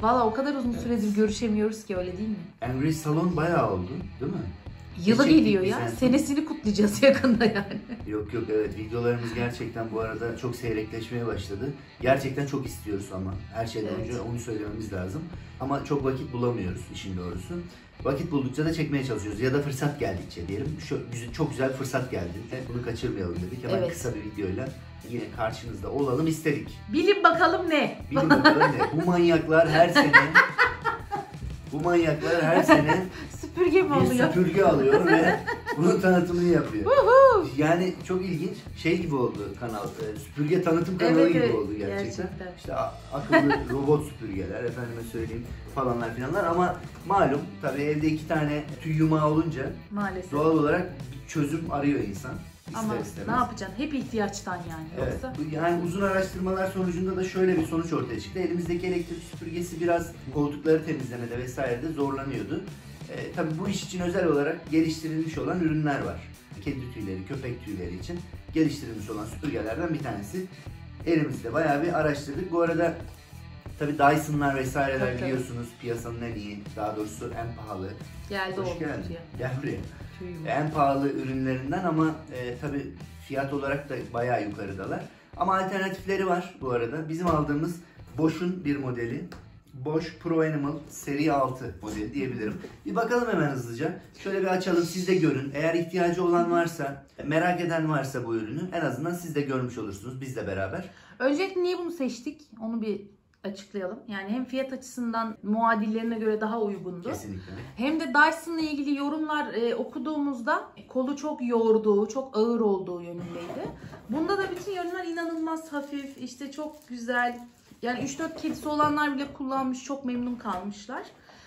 Valla o kadar uzun süredir görüşemiyoruz ki, öyle değil mi? Emre Salon bayağı oldu değil mi? Yılı geliyor ya. Senesini kutlayacağız yakında yani. Yok evet, videolarımız gerçekten bu arada çok seyrekleşmeye başladı. Gerçekten çok istiyoruz ama her şeyden önce onu söylememiz lazım. Ama çok vakit bulamıyoruz işin doğrusu. Vakit buldukça da çekmeye çalışıyoruz ya da fırsat geldikçe diyelim. Çok güzel fırsat geldi. Bunu kaçırmayalım dedik. Hemen kısa bir videoyla yine karşınızda olalım istedik. Bilin bakalım ne? Bilin bakalım ne? Bu manyaklar her sene süpürge mi alıyor? Süpürge alıyor ve bunun tanıtımını yapıyor. Yani çok ilginç. Şey gibi oldu kanal. Süpürge tanıtım kanalı gibi oldu gerçekten. İşte akıllı robot süpürgeler, efendime söyleyeyim falanlar filanlar, ama malum tabii evde 2 tane tüy yumağı olunca maalesef doğal olarak bir çözüm arıyor insan. Ama ne yapacaksın? Hep ihtiyaçtan yani. Evet. Yoksa... Yani uzun araştırmalar sonucunda da şöyle bir sonuç ortaya çıktı. Elimizdeki elektrik süpürgesi biraz koltukları temizlemede vesairede zorlanıyordu. Tabii bu iş için özel olarak geliştirilmiş olan ürünler var. Kedi tüyleri, köpek tüyleri için geliştirilmiş olan süpürgelerden bir tanesi. Elimizde bayağı bir araştırdık. Bu arada tabii Dyson'lar vesaireler biliyorsunuz piyasanın en iyi, daha doğrusu en pahalı. Hoş geldin. Gel buraya. En pahalı ürünlerinden ama tabii fiyat olarak da bayağı yukarıdalar. Ama alternatifleri var bu arada. Bizim aldığımız Bosch'un bir modeli. Bosch Pro Animal seri 6 modeli diyebilirim. Bir bakalım hemen hızlıca. Şöyle bir açalım, siz de görün. Eğer ihtiyacı olan varsa, merak eden varsa bu ürünü en azından siz de görmüş olursunuz bizle beraber. Öncelikle niye bunu seçtik? Onu bir açıklayalım. Yani hem fiyat açısından muadillerine göre daha uygundu. Kesinlikle. Hem de Dyson'la ilgili yorumlar okuduğumuzda kolu çok yorduğu, çok ağır olduğu yönündeydi. Bunda da bütün yönler inanılmaz hafif, işte çok güzel. Yani 3-4 kedisi olanlar bile kullanmış, çok memnun kalmışlar.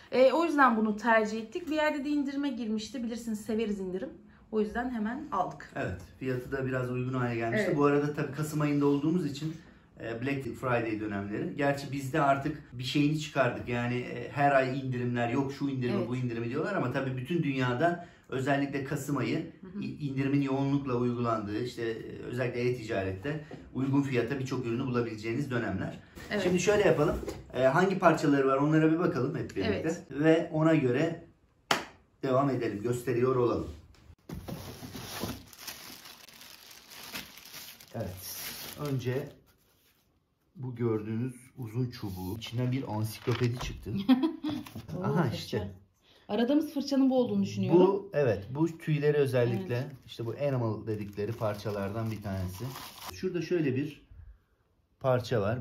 O yüzden bunu tercih ettik. Bir yerde de indirime girmişti. Bilirsiniz, severiz indirim. O yüzden hemen aldık. Evet, fiyatı da biraz uygun hale gelmişti. Bu arada tabii Kasım ayında olduğumuz için Black Friday dönemleri. Gerçi biz de artık bir şeyini çıkardık. Yani her ay indirimler, yok şu indirimi bu indirimi diyorlar ama tabii bütün dünyada özellikle Kasım ayı indirimin yoğunlukla uygulandığı, işte özellikle e-ticarette uygun fiyata birçok ürünü bulabileceğiniz dönemler. Evet. Şimdi şöyle yapalım. Hangi parçaları var onlara bir bakalım hep birlikte. Ve ona göre devam edelim. Gösteriyor olalım. Evet. Önce bu gördüğünüz uzun çubuğu. İçinden bir ansiklopedi çıktı. Aha işte. Aradığımız fırçanın bu olduğunu düşünüyorum. Bu bu tüyleri özellikle işte bu animal dedikleri parçalardan bir tanesi. Şurada şöyle bir parça var.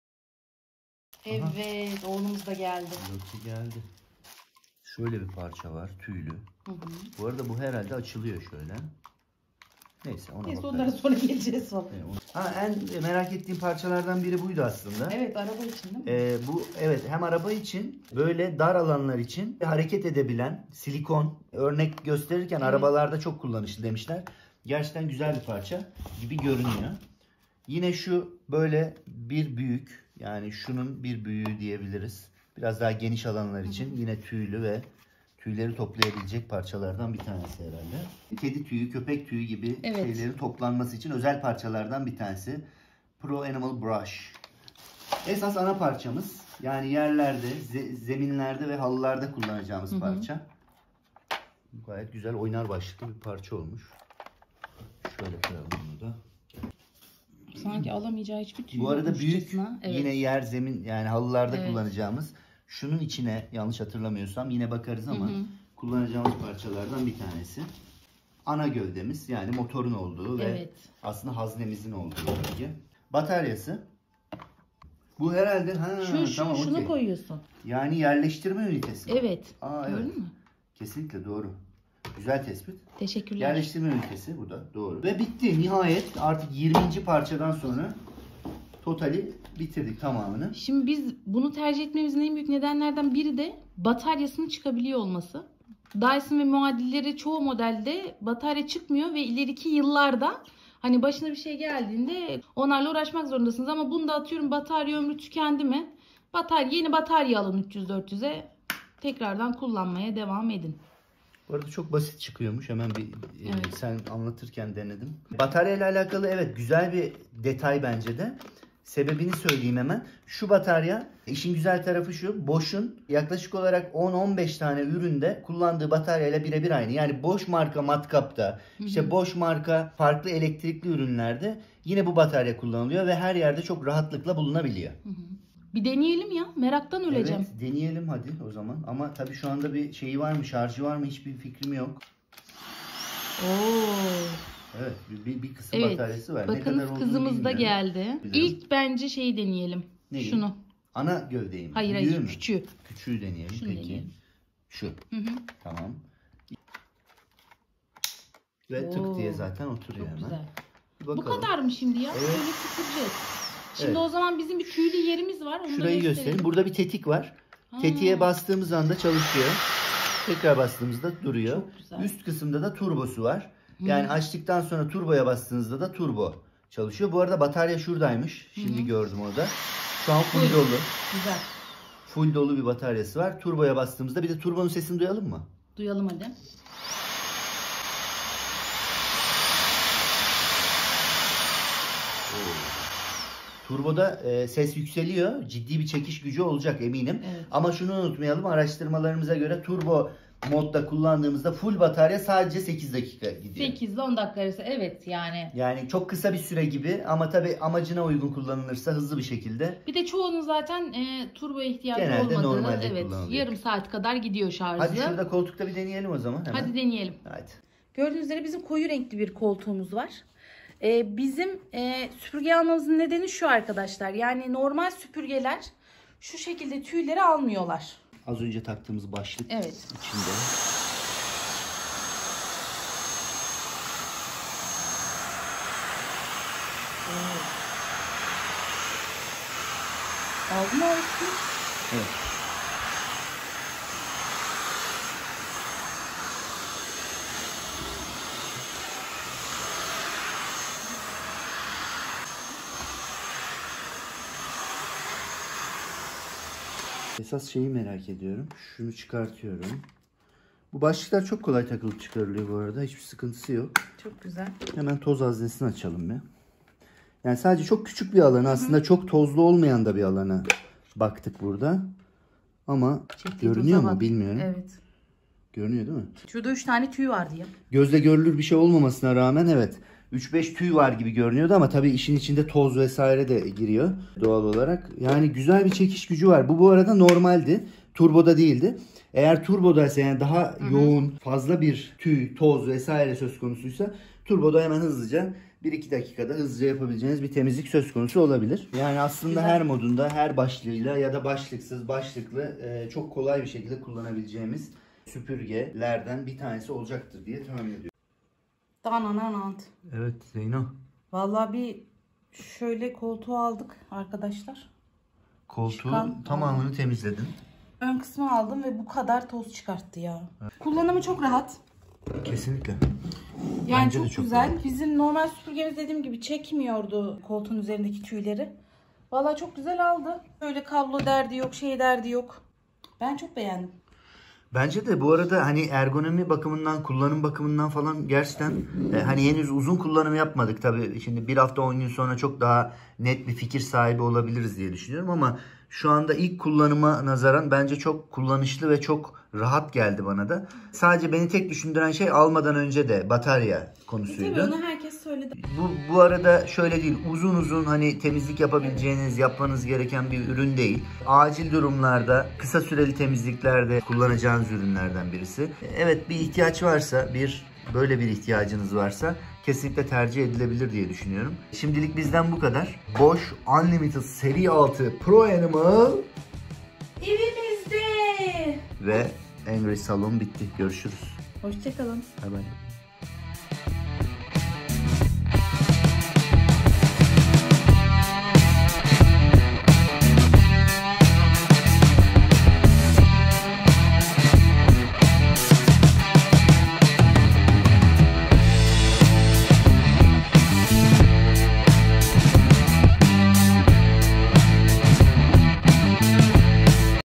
Evet, aha. Oğlumuz da geldi. Geldi. Şöyle bir parça var, tüylü. Bu arada bu herhalde açılıyor şöyle. Neyse ona bakalım. Onlara sonra geleceğiz sonra. En merak ettiğim parçalardan biri buydu aslında. Evet, araba için değil mi? Bu hem araba için, böyle dar alanlar için hareket edebilen silikon, örnek gösterirken arabalarda çok kullanışlı demişler. Gerçekten güzel bir parça gibi görünüyor. Yine şu böyle bir büyük, yani şunun bir büyüğü diyebiliriz. Biraz daha geniş alanlar için yine tüylü ve tüyleri toplayabilecek parçalardan bir tanesi herhalde. Kedi tüyü, köpek tüyü gibi şeylerin toplanması için özel parçalardan bir tanesi. Pro Animal Brush. Esas ana parçamız, yani yerlerde, zeminlerde ve halılarda kullanacağımız parça. Gayet güzel oynar başlıklı bir parça olmuş. Şöyle koyalım bunu da. Sanki alamayacağı hiçbir tüy. Bu arada büyük yine yer, zemin, yani halılarda kullanacağımız. Şunun içine, yanlış hatırlamıyorsam yine bakarız ama kullanacağımız parçalardan bir tanesi. Ana gövdemiz, yani motorun olduğu ve aslında haznemizin olduğu bölge. Bataryası. Bu herhalde şunu koyuyorsun. Yani yerleştirme ünitesi. Evet. Gördün mü? Kesinlikle doğru. Güzel tespit. Teşekkürler. Yerleştirme ünitesi, bu da doğru. Ve bitti nihayet, artık 20. parçadan sonra totali bitirdik tamamını. Şimdi biz bunu tercih etmemizin en büyük nedenlerden biri de bataryasının çıkabiliyor olması. Dyson ve muadilleri çoğu modelde batarya çıkmıyor ve ileriki yıllarda hani başına bir şey geldiğinde onlarla uğraşmak zorundasınız. Ama bunda atıyorum batarya ömrü tükendi mi? Yeni batarya alın 300-400'e, tekrardan kullanmaya devam edin. Bu arada çok basit çıkıyormuş. Hemen bir sen anlatırken denedim. Batarya ile alakalı güzel bir detay bence de. Sebebini söyleyeyim hemen. Şu batarya, işin güzel tarafı şu. Bosch'un yaklaşık olarak 10-15 tane üründe kullandığı bataryayla birebir aynı. Yani Bosch marka matkapta, işte Bosch marka farklı elektrikli ürünlerde yine bu batarya kullanılıyor ve her yerde çok rahatlıkla bulunabiliyor. Bir deneyelim ya. Meraktan öleceğim. Evet, deneyelim hadi o zaman. Ama tabii şu anda bir şeyi var mı, şarjı var mı hiçbir fikrim yok. Evet, bir kısım bataryası var. Bakın ne kadar kızımız da geldi. İlk bence şeyi deneyelim. Neyi? Şunu. Ana gövdeyi mi? Hayır, küçüğü. Küçüğü deneyelim. Şunu Peki. deneyelim. Şu. Tamam. Ve tık diye zaten oturuyor Çok hemen. güzel. Bakalım. Bu kadar mı şimdi ya? Evet. Böyle sıkacağız. Şimdi o zaman bizim bir tüylü yerimiz var. Onu Şurayı göstereyim. Burada bir tetik var. Tetiğe bastığımız anda çalışıyor. Tekrar bastığımızda duruyor. Çok güzel. Üst kısımda da turbosu var. Yani açtıktan sonra turboya bastığınızda da turbo çalışıyor. Bu arada batarya şuradaymış. Şimdi gördüm orada. Şu an full dolu. Güzel. Full dolu bir bataryası var. Turboya bastığımızda bir de turbonun sesini duyalım mı? Duyalım hadi. Turboda ses yükseliyor. Ciddi bir çekiş gücü olacak eminim. Evet. Ama şunu unutmayalım. Araştırmalarımıza göre turbo modda kullandığımızda full batarya sadece 8 dakika gidiyor. 8 ile 10 dakika arası. Evet yani. Yani çok kısa bir süre gibi ama tabii amacına uygun kullanılırsa hızlı bir şekilde. Bir de çoğunun zaten turboya ihtiyacı genelde olmadığı. normalde Evet. kullanılıyor. Yarım saat kadar gidiyor şarjı. Hadi şurada koltukta bir deneyelim o zaman. Hemen. Hadi deneyelim. Hadi. Gördüğünüz üzere bizim koyu renkli bir koltuğumuz var. Bizim süpürge almamızın nedeni şu arkadaşlar. Yani normal süpürgeler şu şekilde tüyleri almıyorlar. Az önce taktığımız başlık içinde. Aldın mı ağrısını? Evet. Esas şeyi merak ediyorum. Şunu çıkartıyorum. Bu başlıklar çok kolay takılıp çıkarılıyor bu arada. Hiçbir sıkıntısı yok. Çok güzel. Hemen toz haznesini açalım bir. Yani sadece çok küçük bir alan. Aslında çok tozlu olmayan da bir alana baktık burada. Ama görünüyor mu bilmiyorum. Evet. Görünüyor değil mi? Şurada 3 tane tüy vardı ya. Gözle görülür bir şey olmamasına rağmen evet. 3-5 tüy var gibi görünüyordu ama tabii işin içinde toz vesaire de giriyor doğal olarak. Yani güzel bir çekiş gücü var. Bu arada normaldi. Turboda değildi. Eğer turbodaysa yani daha yoğun, fazla bir tüy, toz vesaire söz konusuysa turboda hemen hızlıca 1-2 dakikada hızlıca yapabileceğiniz bir temizlik söz konusu olabilir. Yani aslında her modunda, her başlığıyla ya da başlıksız, başlıklı çok kolay bir şekilde kullanabileceğimiz süpürgelerden bir tanesi olacaktır diye tahmin ediyorum. Dananant. Evet Zeyno. Vallahi bir şöyle koltuğu aldık arkadaşlar. Koltuğu tamamını temizledin. Ön kısmı aldım ve bu kadar toz çıkarttı ya. Evet. Kullanımı çok rahat. Kesinlikle. Yani Bence çok de çok güzel. rahat. Bizim normal süpürgemiz dediğim gibi çekmiyordu koltuğun üzerindeki tüyleri. Vallahi çok güzel aldı. Böyle kablo derdi yok, şey derdi yok. Ben çok beğendim. Bence de bu arada hani ergonomi bakımından, kullanım bakımından falan gerçekten hani henüz uzun kullanım yapmadık tabii. Şimdi bir hafta 10 gün sonra çok daha net bir fikir sahibi olabiliriz diye düşünüyorum ama şu anda ilk kullanıma nazaran bence çok kullanışlı ve çok rahat geldi bana da. Sadece beni tek düşündüren şey almadan önce de batarya konusuydu. Tabii onu herkes söyledi. Bu arada şöyle değil, uzun hani temizlik yapabileceğiniz, yapmanız gereken bir ürün değil. Acil durumlarda, kısa süreli temizliklerde kullanacağınız ürünlerden birisi. Evet, bir ihtiyaç varsa, böyle bir ihtiyacınız varsa kesinlikle tercih edilebilir diye düşünüyorum. Şimdilik bizden bu kadar. Bosch Unlimited Seri 6 Pro Animal evimizde ve Angry Salon bitti. Görüşürüz. Hoşçakalın. Bye bye.